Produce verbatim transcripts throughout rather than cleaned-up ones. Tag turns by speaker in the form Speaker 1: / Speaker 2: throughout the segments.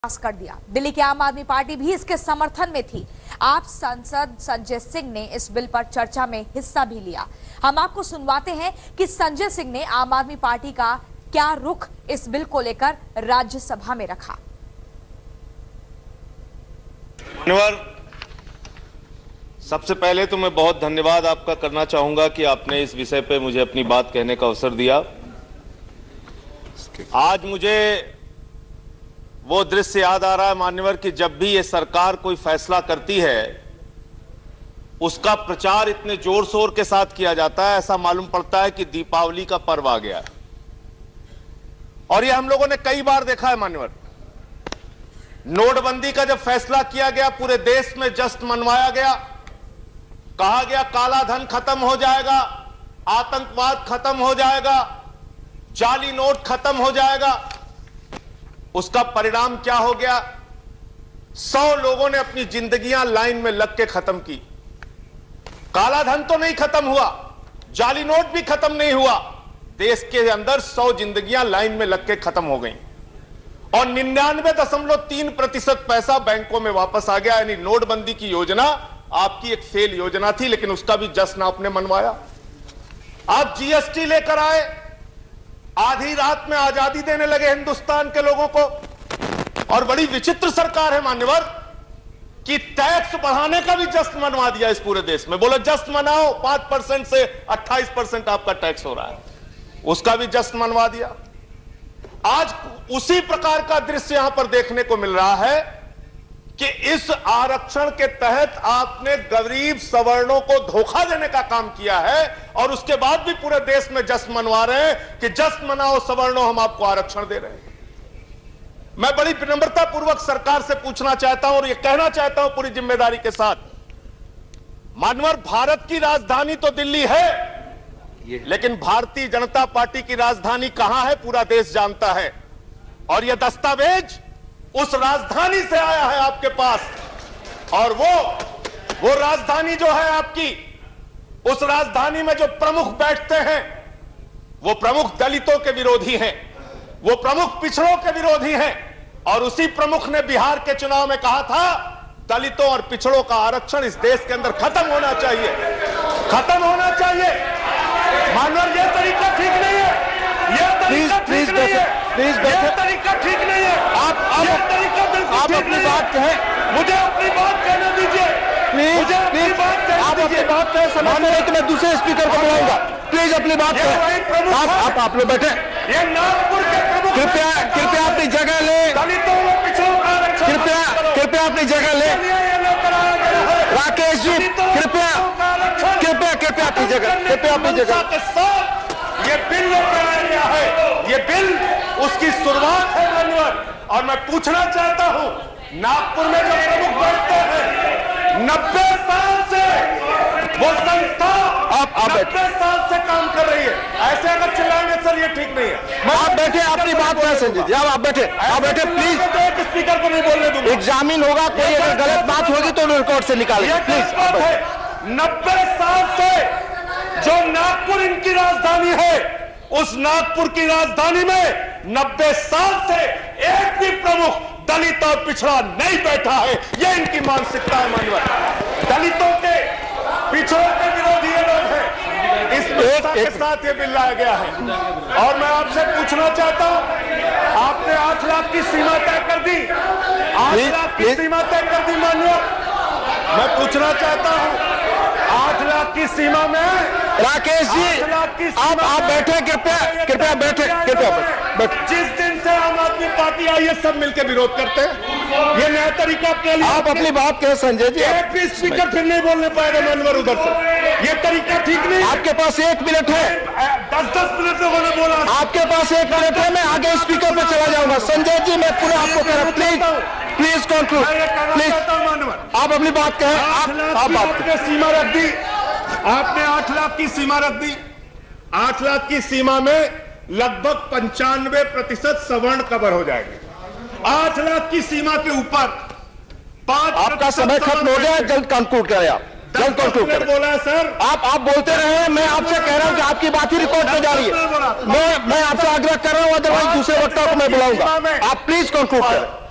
Speaker 1: पास कर दिया। दिल्ली की आम आदमी पार्टी भी इसके समर्थन में थी। आप सांसद संजय सिंह ने इस बिल पर चर्चा में हिस्सा भी लिया। हम आपको सुनवाते हैं कि संजय सिंह ने आम आदमी पार्टी का क्या रुख इस बिल को लेकर राज्यसभा में रखा।
Speaker 2: सबसे पहले तो मैं बहुत धन्यवाद आपका करना चाहूंगा कि आपने इस विषय पे मुझे अपनी बात कहने का अवसर दिया। आज मुझे वो दृश्य याद आ रहा है मान्यवर कि जब भी ये सरकार कोई फैसला करती है उसका प्रचार इतने जोर शोर के साथ किया जाता है, ऐसा मालूम पड़ता है कि दीपावली का पर्व आ गया है। और ये हम लोगों ने कई बार देखा है मान्यवर। नोटबंदी का जब फैसला किया गया पूरे देश में जश्न मनवाया गया, कहा गया काला धन खत्म हो जाएगा, आतंकवाद खत्म हो जाएगा, जाली नोट खत्म हो जाएगा। उसका परिणाम क्या हो गया? सौ लोगों ने अपनी जिंदगियां लाइन में लग के खत्म की। काला धन तो नहीं खत्म हुआ, जाली नोट भी खत्म नहीं हुआ, देश के अंदर सौ जिंदगियां लाइन में लग के खत्म हो गई और निन्यानवे दशमलव तीन प्रतिशत पैसा बैंकों में वापस आ गया। यानी नोटबंदी की योजना आपकी एक फेल योजना थी, लेकिन उसका भी जश्न आपने मनवाया। आप जीएसटी लेकर आए, आधी रात में आजादी देने लगे हिंदुस्तान के लोगों को। और बड़ी विचित्र सरकार है मान्यवर कि टैक्स बढ़ाने का भी जश्न मनवा दिया इस पूरे देश में। बोलो जश्न मनाओ, पांच परसेंट से अट्ठाईस परसेंट आपका टैक्स हो रहा है, उसका भी जश्न मनवा दिया। आज उसी प्रकार का दृश्य यहां पर देखने को मिल रहा है कि इस आरक्षण के तहत आपने गरीब सवर्णों को धोखा देने का काम किया है और उसके बाद भी पूरे देश में जश्न मनवा रहे हैं कि जश्न मनाओ सवर्णों, हम आपको आरक्षण दे रहे हैं। मैं बड़ी विनम्रता पूर्वक सरकार से पूछना चाहता हूं और यह कहना चाहता हूं पूरी जिम्मेदारी के साथ, मानवर भारत की राजधानी तो दिल्ली है, लेकिन भारतीय जनता पार्टी की राजधानी कहां है पूरा देश जानता है। और यह दस्तावेज उस राजधानी से आया है आपके पास, और वो वो राजधानी जो है आपकी, उस राजधानी में जो प्रमुख बैठते हैं वो प्रमुख दलितों के विरोधी हैं, वो प्रमुख पिछड़ों के विरोधी हैं। और उसी प्रमुख ने बिहार के चुनाव में कहा था दलितों और पिछड़ों का आरक्षण इस देश के अंदर खत्म होना चाहिए, खत्म होना चाहिए। मानवर यह तरीका ठीक नहीं है, यह तरीका ठीक नहीं है, यह तरीका ठीक नहीं है।
Speaker 3: आप
Speaker 2: यह तरीका बिल्कुल
Speaker 3: आप
Speaker 2: ठीक
Speaker 3: अपनी
Speaker 2: नहीं
Speaker 3: बात
Speaker 2: है।
Speaker 3: कहें,
Speaker 2: मुझे अपनी बात कहने दीजिए, मुझे अपनी बात कहने
Speaker 3: आप अपनी
Speaker 2: दीजिए।
Speaker 3: बात कहें, समझते हैं कि मैं दूसरे स्पीकर को बुलाऊंगा। प्लीज अपनी बात
Speaker 2: ये वही
Speaker 3: कहें।
Speaker 2: प्रमुख
Speaker 3: आप
Speaker 2: है।
Speaker 3: आप आप लोग बैठे,
Speaker 2: ये नागपुर के प्रमुख
Speaker 3: कृपया
Speaker 2: हैं।
Speaker 3: कृपया अपनी जगह ले,
Speaker 2: दलितों व पिछड़ों का आरक्षण
Speaker 3: कृपया कृपया अपनी जगह ले।
Speaker 2: ये लेकर आया गया है।
Speaker 3: राकेश जी
Speaker 2: दलितों व
Speaker 3: कृपया
Speaker 2: पिछड़ों का आरक्षण
Speaker 3: कृपया कृपया अपनी जगह,
Speaker 2: करने
Speaker 3: कृपया
Speaker 2: की
Speaker 3: अपनी
Speaker 2: मंशा
Speaker 3: जगह।
Speaker 2: के साथ ये बिल लेकर आया गया है। ये बिल उसकी शुरुआत है मान्यवर। और मैं पूछना चाहता हूं, नागपुर में जो प्रमुख बैठते हैं, नब्बे साल से वो संस्था
Speaker 3: आप आप बैठे,
Speaker 2: नब्बे साल से काम कर रही है। ऐसे अगर चिल्लाएंगे सर ये ठीक नहीं है।
Speaker 3: आप बैठे, अपनी बात कहें संजय जी। आप आप बैठे, आप बैठे प्लीज।
Speaker 2: तो एक स्पीकर को नहीं बोलने दूंगा।
Speaker 3: एग्जामिन होगा, कोई अगर गलत बात होगी तो रिकॉर्ड से निकालेंगे।
Speaker 2: ये
Speaker 3: प्लीज
Speaker 2: बात है, नब्बे साल से जो नागपुर इनकी राजधानी है, उस नागपुर की राजधानी में नब्बे साल से एक भी प्रमुख दलित और पिछड़ा नहीं बैठा है। यह इनकी मानसिकता है मानवर। दलितों के पिछड़ों के विरोधी ये लोग हैं। इस व्यवस्था के साथ ये बिल लाया गया है। और मैं आपसे पूछना चाहता हूं, आपने आठ लाख की सीमा तय कर दी, आठ लाख की सीमा तय कर दी मानवर। मैं पूछना चाहता हूं, आठ लाख की सीमा में
Speaker 3: राकेश जी आप आप बैठे, कृपया कृपया बैठे, कृपया बैठे।
Speaker 2: जिस दिन से आम आदमी पार्टी आई है सब मिलकर विरोध करते हैं। ये नया तरीका अपने लिए।
Speaker 3: आप अपनी बात कहें संजय जी।
Speaker 2: एक भी स्पीकर फिर नहीं बोलने पाएगा मनवर उधर से। ये तरीका ठीक नहीं।
Speaker 3: आपके पास एक मिनट है,
Speaker 2: दस दस मिनट लोगों ने बोला।
Speaker 3: आपके पास एक मिनट है, मैं आगे स्पीकर पे चला जाऊंगा। संजय जी मैं पूरे आपको कह रहा हूं, प्लीज प्लीज कंक्लूड प्लीज। आप अपनी बात कहें, आप आप बात करें।
Speaker 2: सीमा रख दी आपने, आठ लाख की सीमा रख दी। आठ लाख की सीमा में लगभग पंचानवे प्रतिशत सवर्ण कवर हो जाएंगे। आठ लाख की सीमा के ऊपर पांच
Speaker 3: आपका समय खत्म हो गया, जल्द कंक्लूड करें आप, जल्द कंक्लूड करें।
Speaker 2: बोला सर,
Speaker 3: आप आप बोलते रहे, मैं आपसे कह रहा हूं कि आपकी बात ही रिकॉर्ड में जा रही है। मैं मैं आपसे आग्रह कर रहा हूं, अदरवाइज दूसरे वक्ता को मैं बुलाऊंगा। आप प्लीज कंक्लूड करें।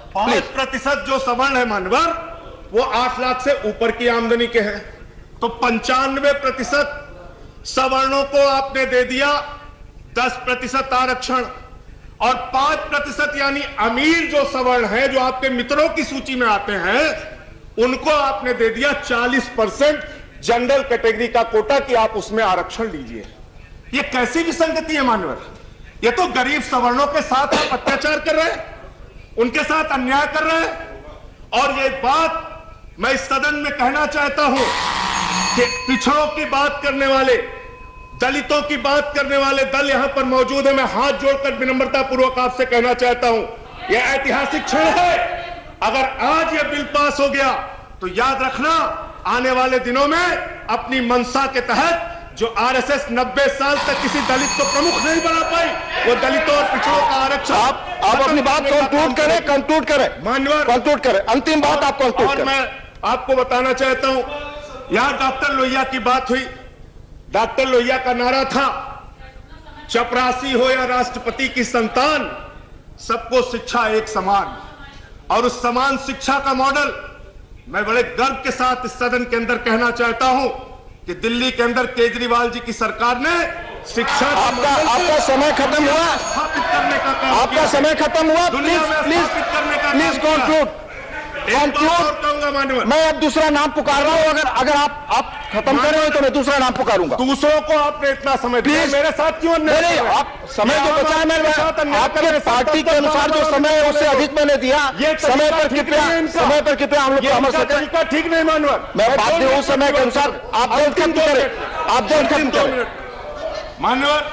Speaker 2: पांच प्रतिशत जो सवर्ण है मानवर, वो आठ लाख से ऊपर की आमदनी के हैं। तो पंचानवे प्रतिशत सवर्णों को आपने दे दिया दस प्रतिशत आरक्षण, और पांच प्रतिशत यानी अमीर जो सवर्ण है, जो आपके मित्रों की सूची में आते हैं, उनको आपने दे दिया चालीस परसेंट जनरल कैटेगरी का कोटा कि आप उसमें आरक्षण लीजिए। ये कैसी विसंगति है मानवर? ये तो गरीब सवर्णों के साथ आप अत्याचार कर रहे हैं, उनके साथ अन्याय कर रहे हैं। और ये बात मैं इस सदन में कहना चाहता हूं कि पिछड़ों की बात करने वाले, दलितों की बात करने वाले दल यहां पर मौजूद है। मैं हाथ जोड़कर विनम्रता पूर्वक आपसे कहना चाहता हूं, यह ऐतिहासिक क्षण है। अगर आज यह बिल पास हो गया तो याद रखना, आने वाले दिनों में अपनी मंशा के तहत जो आरएसएस नब्बे साल तक किसी दलित को प्रमुख नहीं बना पाई, वो दलितों और पिछड़ों का आरक्षण।
Speaker 3: आप आप अपनी बात कंक्लूड करें, कंक्लूड करें
Speaker 2: मानवर,
Speaker 3: कंक्लूड करें, अंतिम बात आप कंक्लूड
Speaker 2: और
Speaker 3: करें।
Speaker 2: मैं आपको बताना चाहता हूं, यहां डॉक्टर लोहिया की बात हुई। डॉक्टर लोहिया का नारा था, चपरासी हो या राष्ट्रपति की संतान, सबको शिक्षा एक समान। और उस समान शिक्षा का मॉडल मैं बड़े गर्व के साथ इस सदन के अंदर कहना चाहता हूं कि दिल्ली के अंदर केजरीवाल जी की सरकार ने शिक्षा
Speaker 3: आपका आपका समय खत्म हुआ,
Speaker 2: स्थापित करने का काम
Speaker 3: आपका
Speaker 2: किया।
Speaker 3: समय खत्म हुआ।
Speaker 2: दुनिया
Speaker 3: प्लीज
Speaker 2: में
Speaker 3: प्लीज
Speaker 2: स्थापित करने का
Speaker 3: प्लीज
Speaker 2: काम किया।
Speaker 3: कंक्लूड
Speaker 2: एक बात और
Speaker 3: कंक्लूड।
Speaker 2: कहूंगा मानवर,
Speaker 3: मैं अब दूसरा नाम पुकार रहा हूं, अगर अगर आप आप खत्म कर रहे हो तो मैं दूसरा नाम पुकारूंगा।
Speaker 2: दूसरों को आपने इतना समय दिया,
Speaker 3: प्लीज
Speaker 2: मेरे साथ क्यों
Speaker 3: नहीं नहीं, आप समय जो बचा है, मैं आपके पार्टी के अनुसार जो समय है उससे अधिक मैंने दिया।
Speaker 2: ये
Speaker 3: समय पर कृपया समय पर कृपया हम लोग परामर्श करें।
Speaker 2: तरीका ठीक नहीं मानवर,
Speaker 3: मैं बात दे उस समय के अनुसार आप जल्द खत्म करें, आप जल्द खत्म करें।
Speaker 2: मानवर,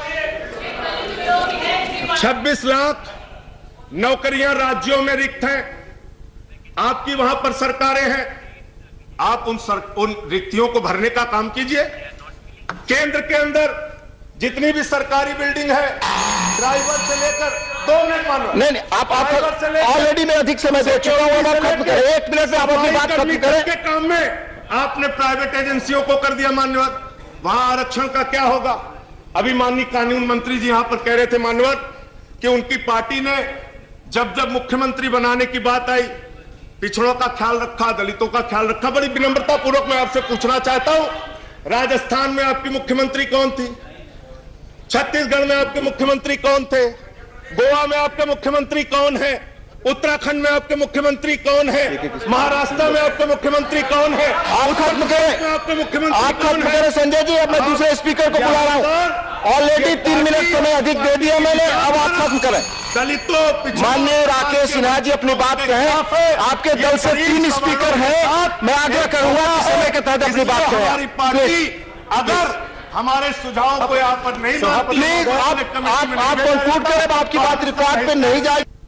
Speaker 2: छब्बीस लाख नौकरियां राज्यों में रिक्त हैं, आपकी वहां पर सरकारें हैं। आप उन सर, उन रिक्तियों को भरने का काम कीजिए। केंद्र के अंदर जितनी भी सरकारी बिल्डिंग है, ड्राइवर से लेकर दो मिनट मानो,
Speaker 3: नहीं नहीं, आप
Speaker 2: ड्राइवर से लेकर
Speaker 3: ऑलरेडी मैं अधिक समय दे चुका हूं, अब आप खत्म करें। एक मिनट में आप अपनी बात खत्म करें।
Speaker 2: के काम में आपने प्राइवेट एजेंसियों को कर दिया मान्यवर, वहां आरक्षण का क्या होगा? अभी माननीय कानून मंत्री जी यहां पर कह रहे थे मान्यवर कि उनकी पार्टी ने जब जब मुख्यमंत्री बनाने की बात आई, पिछड़ों का ख्याल रखा, दलितों का ख्याल रखा। बड़ी विनम्रता पूर्वक मैं आपसे पूछना चाहता हूं, राजस्थान में आपकी मुख्यमंत्री कौन थी? छत्तीसगढ़ में आपके मुख्यमंत्री कौन थे? गोवा में आपके मुख्यमंत्री कौन है? उत्तराखंड में आपके मुख्यमंत्री कौन है? महाराष्ट्र में आपके मुख्यमंत्री कौन है?
Speaker 3: आप खत्म करें,
Speaker 2: आपके मुख्यमंत्री
Speaker 3: आप खत्म करें संजय जी। अब मैं दूसरे स्पीकर को बुला रहा हूं। ऑलरेडी तीन मिनट समय अधिक दे दिया मैंने, अब आप खत्म करें।
Speaker 2: दलितों,
Speaker 3: माननीय राकेश सिन्हा जी अपनी बात कहें। आपके दल से तीन स्पीकर हैं, मैं आग्रह करूंगा कि समय के तहत अपनी बात करें।
Speaker 2: हमारी पार्टी अगर हमारे सुझाव को यहाँ पर नहीं,
Speaker 3: प्लीज आप आप कंक्लूड करें, आपकी बात रिकॉर्ड पे नहीं जाएगी।